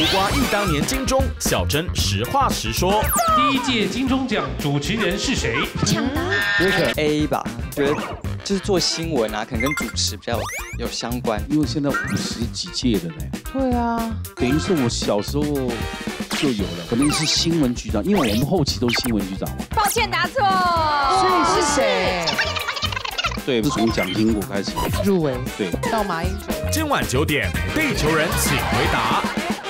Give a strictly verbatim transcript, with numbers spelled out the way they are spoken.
苦瓜忆当年金钟，小珍实话实说。 第一届金钟奖主持人是谁？ 抢答。 我可能 A 吧，觉得就是做新闻啊，可能跟主持比较有相关。 因为现在五十几届的呢。 对啊， 等于是我小时候就有了，可能是新闻局长，因为我们后期都是新闻局长嘛。 抱歉，答错。 所以是谁？ 对，是从蒋经国开始入围。 对， 到马英九。 今晚九点，地球人请回答。